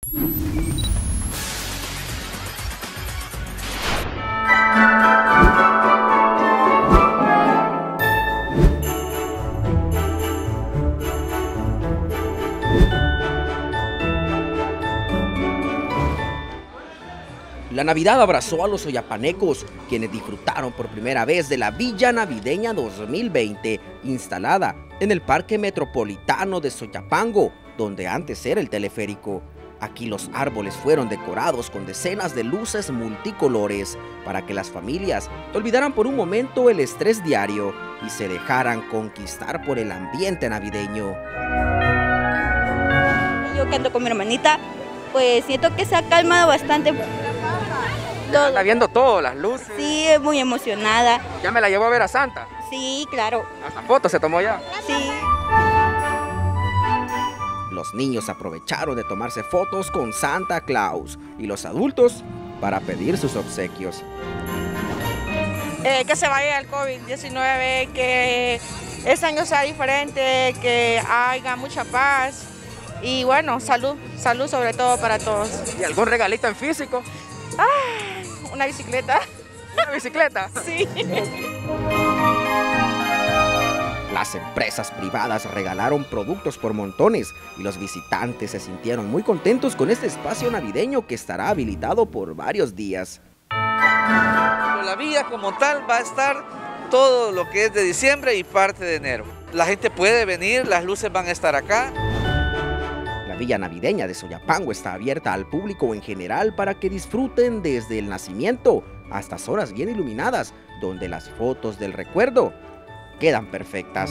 La Navidad abrazó a los soyapanecos, quienes disfrutaron por primera vez de la Villa Navideña 2020, instalada en el Parque Metropolitano de Soyapango, donde antes era el teleférico. Aquí los árboles fueron decorados con decenas de luces multicolores para que las familias olvidaran por un momento el estrés diario y se dejaran conquistar por el ambiente navideño. Yo que ando con mi hermanita, pues siento que se ha calmado bastante. Ya está viendo todo, las luces. Sí, muy emocionada. ¿Ya me la llevó a ver a Santa? Sí, claro. ¿Hasta fotos se tomó ya? Sí. Los niños aprovecharon de tomarse fotos con Santa Claus y los adultos para pedir sus obsequios. Que se vaya el COVID-19, que este año sea diferente, que haya mucha paz y bueno, salud sobre todo para todos. ¿Y algún regalito en físico? Una bicicleta. ¿Una bicicleta? Sí. Las empresas privadas regalaron productos por montones y los visitantes se sintieron muy contentos con este espacio navideño que estará habilitado por varios días. La villa como tal va a estar todo lo que es de diciembre y parte de enero. La gente puede venir, las luces van a estar acá. La Villa Navideña de Soyapango está abierta al público en general para que disfruten desde el nacimiento hasta zonas bien iluminadas, donde las fotos del recuerdo quedan perfectas.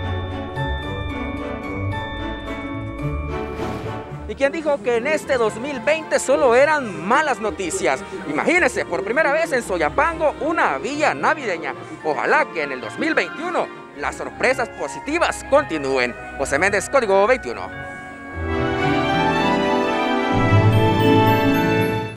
¿Y quién dijo que en este 2020 solo eran malas noticias? Imagínense, por primera vez en Soyapango, una villa navideña. Ojalá que en el 2021 las sorpresas positivas continúen. José Méndez, Código 21.